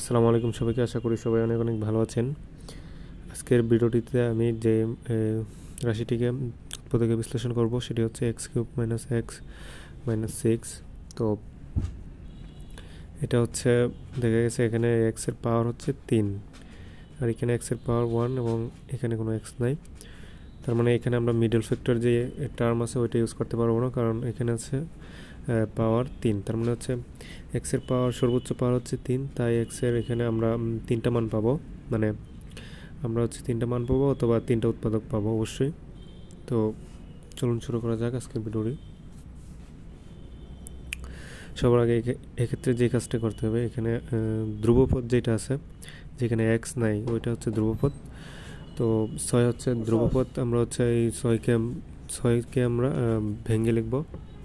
আসসালামু আলাইকুম সবাইকে, আশা করি সবাই অনেক অনেক ভালো আছেন। আজকের ভিডিওটিতে আমি যে রাশিটিকে উৎপাদকে বিশ্লেষণ করব সেটি হচ্ছে x cube minus x minus six. তো এটা হচ্ছে দেখা গেছে এখানে এক্সের পাওয়ার হচ্ছে 3 আর এখানে এক্সের পাওয়ার 1 এবং এখানে কোনো এক্স নাই। তার মানে এখানে আমরা মিডল ফ্যাক্টর যে টার্ম আছে ওইটা ইউজ করতে পারবো না, কারণ এখানে আছে পাওয়ার 3। তার মানে হচ্ছে এক্সের পাওয়ার সর্বোচ্চ পাওয়ার হচ্ছে 3, তাই এক্সের এখানে আমরা 3টা মান পাবো, মানে আমরা হচ্ছে 3টা মান পাবো অথবা 3টা উৎপাদক পাবো অবশ্যই। তো চলুন শুরু করা যাক আজকের ভিডিওটি। সবার আগে এক্ষেত্রে যে কাজটা করতে হবে, এখানে ধ্রুবপদ যেটা আছে যেখানে এক্স নাই ওইটা হচ্ছে ধ্রুবপদ। তো 6 হচ্ছে ধ্রুবপদ, আমরা হচ্ছে এই 6কে আমরা ভেঙে লিখবো।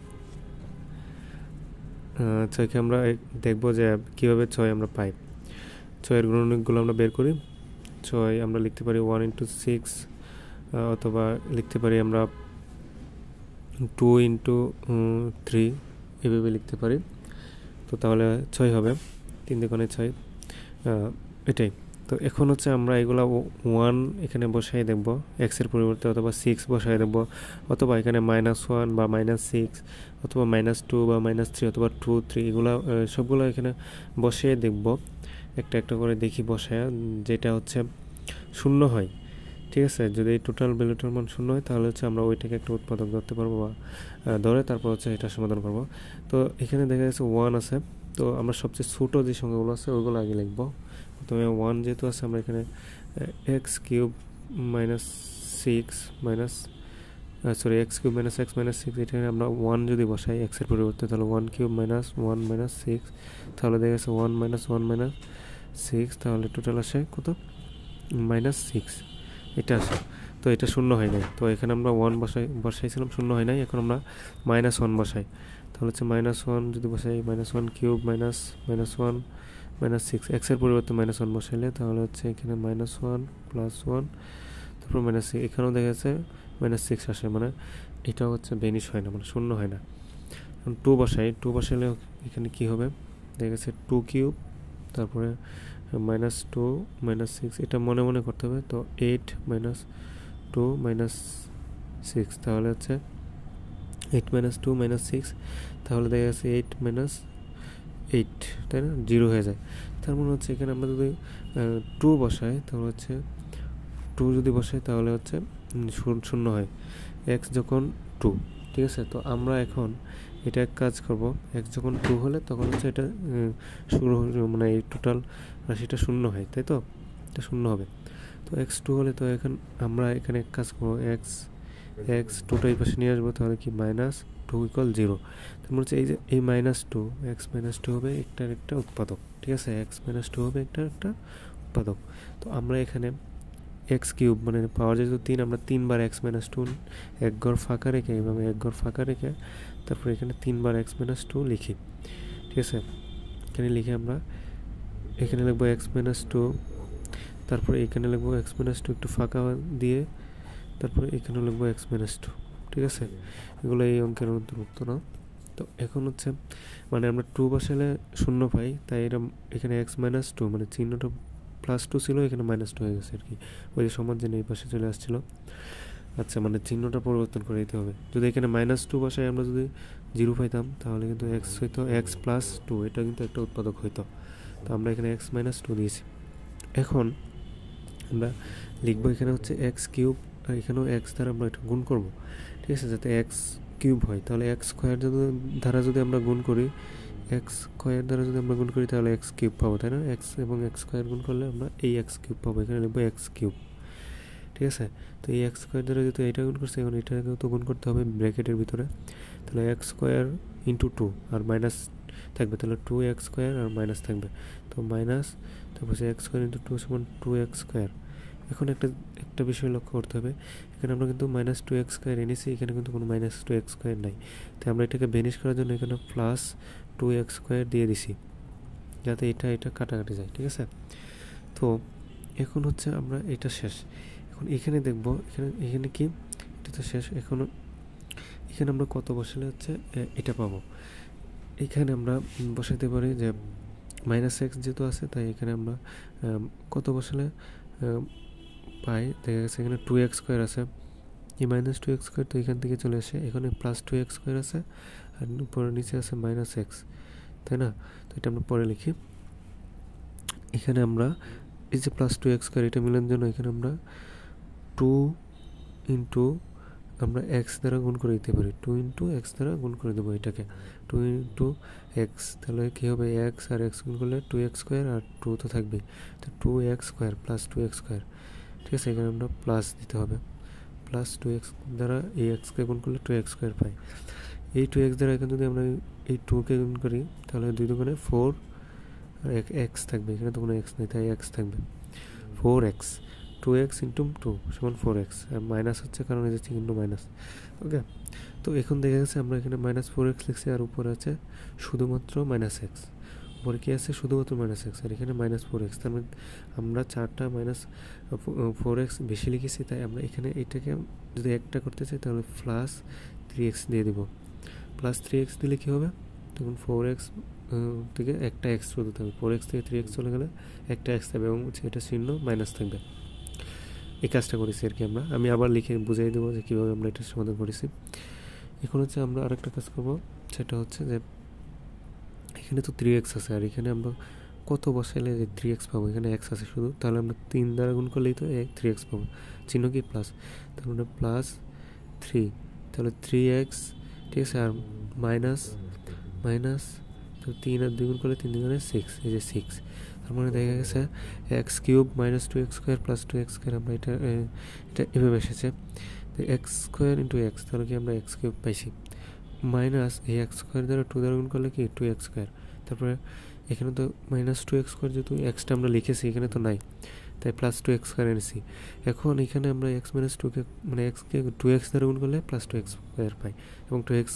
6কে আমরা দেখবো যে কীভাবে 6 আমরা পাই। 6-এর গুণনীয়কগুলো আমরা বের করি। 6 আমরা লিখতে পারি 1 × 6, অথবা লিখতে পারি আমরা 2 × 3, এভাবে লিখতে পারি। তো তাহলে 6 হবে, 3 দুগুণে 6, এটাই। তো এখন হচ্ছে আমরা এগুলা 1 এখানে বসাই দেখব এক্সের পরিবর্তে, অথবা 6 বসাই দেখব, অথবা এখানে -1 বা -6, অথবা -2 বা -3, অথবা 2 3, এগুলা সবগুলো এখানে বসিয়ে দেখব, একটা একটা করে দেখি বসায়, যেটা হচ্ছে শূন্য হয়। ঠিক আছে, যদি টোটাল ভ্যালুটার মান শূন্য হয় তাহলে হচ্ছে আমরা ওইটাকে একটা উৎপাদক ধরতে পারবো, বা ধরে তারপর হচ্ছে এটা সমাধান করব। তো এখানে দেখা যাচ্ছে 1 আছে, তো আমরা সবচেয়ে ছোটো যে সংখ্যাগুলো আছে ওইগুলো আগে লিখবো। প্রথমে 1 যেহেতু আছে, আমরা এখানে x cube minus six minus x cube minus x minus six, এখানে আমরা 1 যদি বসাই এক্সের পরিবর্তে, তাহলে 1 কিউব মাইনাস 1 মাইনাস 6, তাহলে দেখা যাচ্ছে 1 মাইনাস 1 মাইনাস 6, তাহলে টোটাল আসে কত? -6 এটা আসে। তো এটা শূন্য হয় নাই, তো এখানে আমরা 1 বসাইছিলাম, শূন্য হয় নাই, এখন আমরা -1 বসাই। তাহলে হচ্ছে -1 যদি বসাই, -1 কিউব মাইনাস -1 মাইনাস 6, এক্সের পরিবর্তে -1 বসাইলে তাহলে হচ্ছে এখানে -1 প্লাস 1, তারপর -6, এখানেও দেখা যাচ্ছে -6 আসে, মানে এটা হচ্ছে বেনিশ হয় না, মানে শূন্য হয় না। এখন 2 বসাই, 2 বসাইলে এখানে কি হবে? দেখা গেছে 2 কিউব, তারপরে -2 -6, এটা মনে মনে করতে হবে। তো 8 - 2 - 6, তাহলে হচ্ছে 8 - 2 - 6, তাহলে দেখা যাচ্ছে 8 - 8, তাই না? 0 হয়ে যায়। তার মানে হচ্ছে এখানে আমরা যদি 2 বসাই, তাহলে হচ্ছে 2 যদি বসাই তাহলে হচ্ছে শূন্য হয় এক্স যখন 2। ঠিক আছে, তো আমরা এখন এটা এক কাজ করব, এক্স যখন 2 হলে তখন হচ্ছে এটা শুরু, মানে এই টোটাল রাশিটা শূন্য হয়, তাই তো? এটা শূন্য হবে। তো এক্স 2 হলে তো এখন আমরা এখানে এক কাজ করবো, এক্স 2টা এই পাশে নিয়ে আসবো, তাহলে কি -2 = 0। তার মানে হচ্ছে এই যে এই -2, এক্স -2 হবে একটা উৎপাদক। ঠিক আছে, এক্স -2 হবে একটা উৎপাদক। তো আমরা এখানে এক্স কিউব মানে পাওয়ার যেহেতু 3, আমরা 3 বার এক্স -2 এক ঘর ফাঁকা রেখে, এইভাবে এক ঘর ফাঁকা রেখে তারপর এখানে 3 বার এক্স -2 লিখি। ঠিক আছে, এখানে লিখে আমরা এখানে লিখবো এক্স -2, তারপরে এখানে লিখবো এক্স -2 একটু ফাঁকা দিয়ে, তারপরে এখানে লিখবো এক্স -2। ঠিক আছে, এগুলো এই অঙ্কের অন্তর্ভুক্ত না। তো এখন হচ্ছে মানে আমরা 2 বসালে শূন্য পাই, তাই এটা এখানে এক্স -2 মানে চিহ্নটা +2 ছিল, এখানে -2 হয়ে গেছে আর কি, ওই যে সমান চিহ্ন এই পাশে চলে আসছিল। আচ্ছা, মানে চিহ্নটা পরিবর্তন করে দিতে হবে। যদি এখানে -2 বসাই আমরা যদি 0 পাইতাম, তাহলে কিন্তু এক্স হইতো এক্স +2, এটা কিন্তু একটা উৎপাদক হইতো। তো আমরা এখানে এক্স -2 দিয়েছি। এখন আমরা লিখবো এখানে হচ্ছে এক্স কিউব, আর এখানেও এক্স দ্বারা আমরা এটা গুণ করব। ঠিক আছে, যাতে এক্স কিউব হয়, তাহলে এক্স স্কোয়ার দ্বারা যদি আমরা গুণ করি, তাহলে এক্স কিউব পাবো, তাই না? এক্স এবং এক্স স্কোয়ার গুণ করলে আমরা এই এক্স কিউব পাবো, এখানে লিখবো এক্স কিউব। ঠিক আছে, তো এই এক্স স্কোয়ার দ্বারা যেহেতু এটা গুণ করছে, এখন এটাকেও তো গুণ করতে হবে ব্র্যাকেটের ভিতরে। তাহলে এক্স স্কোয়ার × 2 আর মাইনাস থাকবে, তাহলে 2x² আর মাইনাস থাকবে, তো মাইনাস, তারপর এক্স স্কোয়ার × 2 = 2x²। এখন একটা বিষয় লক্ষ্য করতে হবে, এখানে আমরা কিন্তু -2x² এনেছি, এখানে কিন্তু কোনো -2x² নাই, তাই আমরা এটাকে বেনিশ করার জন্য এখানে +2x² দিয়ে দিছি, যাতে এটা কাটাকাটি যায়। ঠিক আছে, তো এখন হচ্ছে আমরা এটা শেষ। এখন এখানে দেখব, এখানে কি এটা তো শেষ। এখানে আমরা কত বসালে হচ্ছে এটা পাবো। এখানে আমরা বসাতে পারি যে মাইনাস এক্স যেহেতু আছে তাই এখানে আমরা কত বসালে পাই, দেখা গেছে এখানে 2x স্কোয়ার আছে, এই মাইনাস 2x স্কোয়ার তো এখান থেকে চলে আসে, এখানে প্লাস 2x স্কোয়ার আছে আর পরে নিচে আছে মাইনাস এক্স, তাই না? তো এটা আমরা পরে লিখি। এখানে আমরা এই যে প্লাস 2x স্কোয়ার এটা মিলানোর জন্য এখানে আমরা 2 ইন্টু আমরা এক্স দ্বারা গুণ করে দিতে পারি, 2 ইন্টু এক্স দ্বারা গুণ করে দেবো এটাকে, 2 ইন্টু এক্স, তাহলে কী হবে এক্স আর এক্স গুণ করলে 2x স্কোয়ার আর 2 তো থাকবেই, তো 2x square plus 2x square, ঠিক আছে? এখানে আমরা প্লাস দিতে হবে, প্লাস 2x দ্বারা এই এক্সকে গুণ করলে 2x স্কোয়ার পাই। এই 2x দ্বারা এখানে যদি আমরা এই 2কে গুণ করি তাহলে 2 দুগুণে 4 আর এক্স থাকবে, এখানে তো কোনো এক্স নেই তাই এক্স থাকবে, 4x, 2x ইন্টু 2 সমান 4x, আর মাইনাস হচ্ছে কারণ এই যে চিহ্ন মাইনাস। ওকে, তো এখন দেখা গেছে আমরা এখানে মাইনাস 4x লিখছি আর উপরে আছে শুধুমাত্র মাইনাস এক্স, উপরে কি আছে শুধুমাত্র মাইনাস এক্স, আর এখানে মাইনাস 4x, তার মানে আমরা 4টা মাইনাস 4x বেশি লিখেছি, তাই আমরা এখানে এটাকে যদি একটা করতে চাই তাহলে প্লাস 3x দিয়ে দেবো। প্লাস 3x দিলে কী হবে, তখন 4x থেকে একটা এক্স শুধু থাকবে, 4x থেকে 3x চলে গেলে একটা এক্স থাকবে এবং এটা চিহ্ন মাইনাস থাকবে। এই কাজটা করেছি আর কি আমি আবার লিখে বুঝিয়ে দেবো যে কীভাবে আমরা এটা সমাধান করেছি। এখন হচ্ছে আমরা আরেকটা কাজ করবো, সেটা হচ্ছে যে এখানে তো 3x আছে আর এখানে আমরা কত বসাইলে যে 3x পাবো, এখানে x আছে শুধু, তাহলে আমরা 3 দ্বারা গুণ করলেই তো 3x পাবো, চিহ্ন কি প্লাস, তাহলে আমরা প্লাস 3, তাহলে 3x, ঠিক আছে, আর মাইনাস মাইনাস, তো 3 আর 2 গুণ করলে 3 দুগুণে 6, এই যে 6, তার মানে দেখা গেছে x cube minus 2x square plus 2x square, আমরা এটা এভাবে এসেছে এক্স স্কোয়ার ইন্টু এক্স, তাহলে কি আমরা এক্স কিউব পাইছি, মাইনাস এই এক্স স্কোয়ার দ্বারা 2 দ্বারা গুণ করলে কি 2x স্কোয়ার, তারপরে এখানে তো মাইনাস 2x স্কোয়ার যেহেতু এক্সটা আমরা লিখেছি এখানে তো নাই তাই প্লাস 2x স্কোয়ার এনেছি। এখন এখানে আমরা x মাইনাস 2কে মানে এক্সকে 2x দ্বারা গুণ করলে প্লাস 2x স্কোয়ার পাই এবং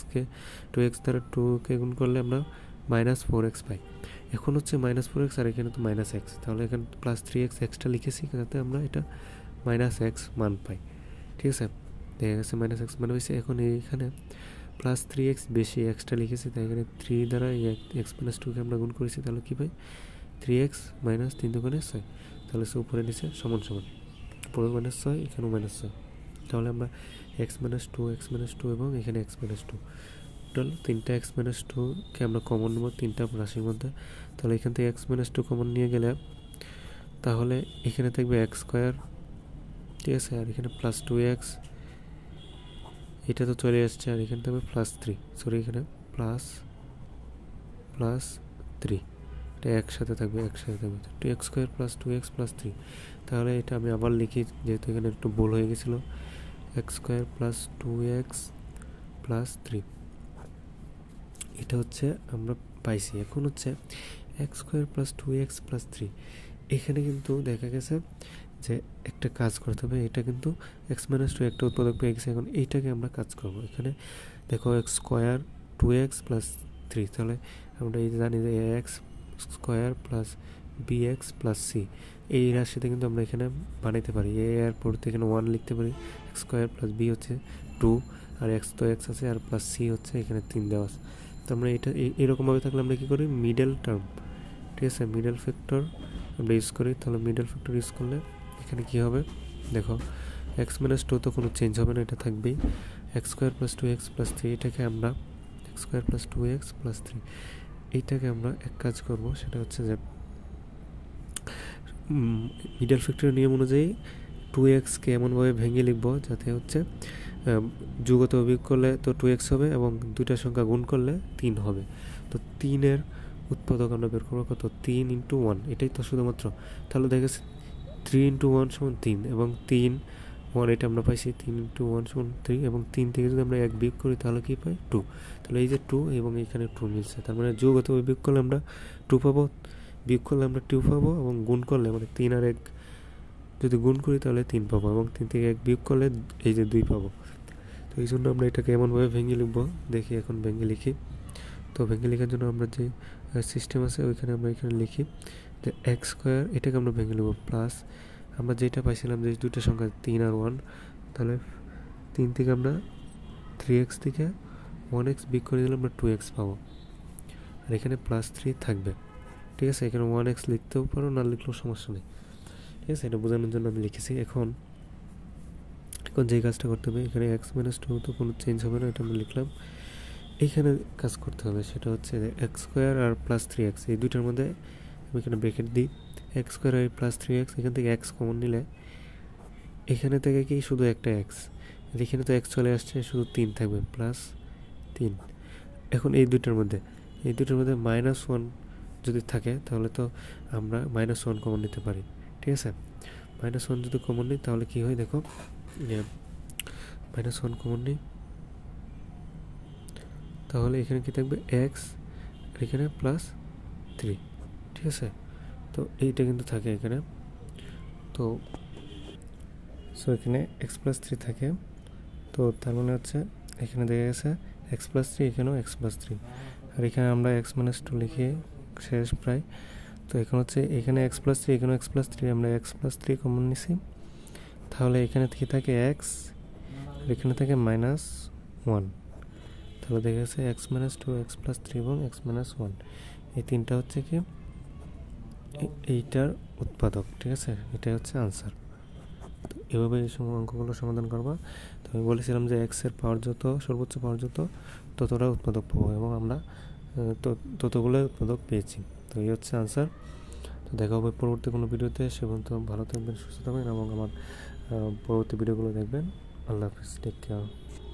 2x দ্বারা 2কে গুণ করলে আমরা মাইনাস 4x পাই। এখন হচ্ছে মাইনাস 4x আর এখানে তো মাইনাস এক্স, তাহলে এখানে প্লাস 3x এক্সটা লিখেছি যাতে আমরা এটা মাইনাস এক্স মান পাই, ঠিক আছে? দেখা গেছে মাইনাস এক্স মান হয়েছে। এখন এইখানে প্লাস 3x বেশি এক্সটা লিখেছি তাই এখানে 3 দ্বারা এক্স মাইনাস 2কে আমরা গুণ করেছি, তাহলে কী পাই 3x মাইনাস 3 দুগুণে 6, তাহলে সে উপরে নিচে সমান সমান, উপরে মাইনাস 6 এখানেও মাইনাস 6, তাহলে আমরা এক্স মাইনাস 2 এবং এখানে এক্স মাইনাস 2 টোটাল 3টা এক্স মাইনাস 2কে আমরা কমন নেব 3টা রাশির মধ্যে, তাহলে এখান থেকে এক্স মাইনাস 2 কমন নিয়ে গেলে তাহলে এখানে থাকবে এক্স স্কোয়ার, ঠিক আছে, আর এখানে প্লাস 2x, এটা তো চলে আসছে, আর এখানে থাকবে প্লাস 3, সরি এখানে প্লাস 3, এটা একসাথে থাকবে 2x square plus 2x plus 3, তাহলে এটা আমি আবার লিখি যেহেতু এখানে একটু ভুল হয়ে গেছিলো, x square plus 2x plus 3, এটা হচ্ছে আমরা পাইছি। এখন হচ্ছে x square plus 2x plus 3, এখানে কিন্তু দেখা গেছে যে একটা কাজ করতে হবে, এটা কিন্তু এক্স মাইনাস 2 একটা উৎপাদক পেয়ে গেছে, এখন এইটাকে আমরা কাজ করবো। এখানে দেখো এক্স স্কোয়ার 2x প্লাস 3, তাহলে আমরা এই জানি যে x square plus bx plus c, এই রাশিতে কিন্তু আমরা এখানে বানাইতে পারি, এ এর পরিবর্তে এখানে 1 লিখতে পারি, এক্স স্কোয়ার প্লাস b হচ্ছে 2 আর এক্স তো এক্স আছে আর প্লাস c হচ্ছে এখানে 3 দেওয়া আছে। তো আমরা এটা এরকমভাবে থাকলে আমরা কী করি মিডল টার্ম, ঠিক আছে, মিডল ফ্যাক্টর আমরা ইউজ করি, তাহলে মিডল ফ্যাক্টর ইউজ করলে এখানে কী হবে দেখো এক্স মাইনাস 2 তো কোনো চেঞ্জ হবে না, এটা থাকবেই, x square plus 2x plus 3, এটাকে আমরা x square plus 2x plus 3, এইটাকে আমরা এক কাজ করব, সেটা হচ্ছে যে মিডল ফ্যাক্টরের নিয়ম অনুযায়ী 2xকে এমনভাবে ভেঙে লিখব যাতে হচ্ছে যুগত বিয়োগ করলে তো 2x হবে এবং দুইটা সংখ্যা গুণ করলে 3 হবে, তো 3-এর উৎপাদক আমরা বের করবো কত 3 ইন্টু 1, এটাই তো শুধুমাত্র, তাহলে দেখা গেছে 3 ইন্টু 1 সমান 3 এবং 3 1 এটা আমরা পাইছি 3 ইন্টু 1 সমান 3 এবং 3 থেকে যদি আমরা 1 বিয়োগ করি তাহলে কি পাই 2, তাহলে এই যে 2 এবং এখানে 2 মিলছে, তার মানে যুগত বিয়োগ করলে আমরা 2 পাবো, বিয়োগ করলে আমরা 2 পাবো এবং গুণ করলে মানে 3 আর 1 যদি গুণ করি তাহলে 3 পাবো এবং 3 থেকে 1 বিয়োগ করলে এই যে 2 পাবো। তো এই জন্য আমরা এটাকে এমনভাবে ভেঙে লিখবো, দেখি এখন ভেঙে লিখি। তো ভেঙে লেখার জন্য আমরা যে সিস্টেম আছে ওইখানে আমরা এখানে লিখি যে এক্স স্কোয়ার, এটাকে আমরা ভেঙে নেব প্লাস আমরা যেটা পাইছিলাম যে দুইটা সংখ্যা 3 আর 1, তাহলে 3 থেকে আমরা 3x থেকে 1x বিয়োগ করে দিলে আমরা 2x পাবো আর এখানে প্লাস 3 থাকবে, ঠিক আছে, এখানে 1x লিখতেও পারো, না লিখলেও সমস্যা নেই। ঠিক আছে, এটা বোঝানোর জন্য আমি লিখেছি। এখন যে কাজটা করতে হবে, এখানে x - 2 তো কোনো চেঞ্জ হবে না, এটা আমি লিখলাম। এইখানে কাজ করতে হবে, সেটা হচ্ছে এক্স স্কোয়ার আর প্লাস 3x, এই দুইটার মধ্যে আমি এখানে ব্রেকেট দিই। এক্স স্কোয়ার আর প্লাস 3x, এখান থেকে x কমন নিলে এখানে থেকে কি শুধু একটা x, এখানে তো x চলে আসছে, শুধু 3 থাকবে, প্লাস 3। এখন এই দুইটার মধ্যে -1 যদি থাকে, তাহলে তো আমরা -1 কমন নিতে পারি। ঠিক আছে, -1 যদি কমন নিই তাহলে কি হয় দেখো, -1 কমন নিই, তাহলে এখানে কি থাকবে x, আর এখানে +3। ঠিক আছে, তো এইটা কিন্তু থাকে এখানে, তো সো এখানে x+3 থাকে। তো তার মানে হচ্ছে এখানে দেখা গেছে x+3, এখানেও x+3, আর এখানে আমরা x - 2 লিখে শেষ প্রায়। তো এখন হচ্ছে এখানে x+3, এখানেও x+3, আমরা x+3 কমন নিছি, তাহলে এখানে কি থাকে x, আর এখানে থাকে -1। তাহলে দেখা গেছে x - 2, x+3 এবং x - 1, এই তিনটা হচ্ছে কি এইটার উৎপাদক। ঠিক আছে, এটাই হচ্ছে আনসার। তো এভাবে এই অঙ্কগুলো সমাধান করবা। তো আমি বলেছিলাম যে x এর পাওয়ার যত, সর্বোচ্চ পাওয়ার যত, ততটা উৎপাদক পাবো, এবং আমরা ততগুলো উৎপাদক পেয়েছি। তো এই হচ্ছে আনসার। তো দেখা হবে পরবর্তী কোনো ভিডিওতে। সে পর্যন্ত ভালো থাকবেন, সুস্থ থাকবেন, এবং আমার পরবর্তী ভিডিওগুলো দেখবেন। আল্লাহ হাফিজ, টেক কেয়ার।